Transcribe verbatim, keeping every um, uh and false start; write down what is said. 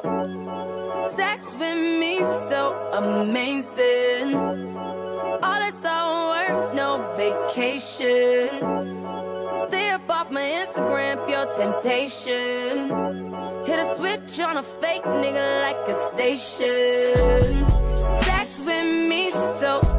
Sex with me so amazing. All that's all work, no vacation. Stay up off my Instagram, pure temptation. Hit a switch on a fake nigga like a station. Sex with me so